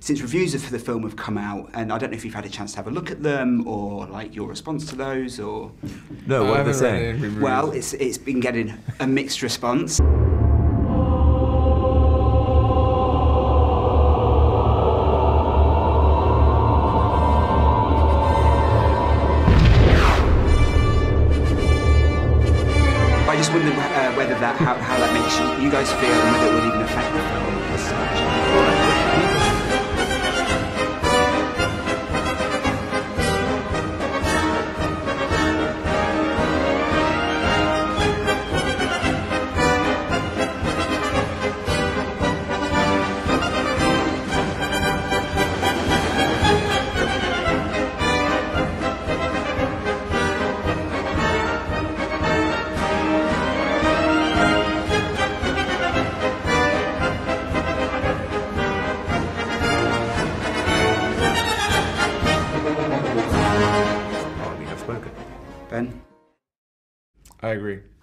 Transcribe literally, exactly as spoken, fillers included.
since reviews for the film have come out, and I don't know if you've had a chance to have a look at them, or like your response to those, or... No, what are they saying? Well, it's, it's been getting a mixed response. I just wondered uh, whether that, how, how that makes you, you guys feel, and whether it would even affect the film as such. Ben? I agree.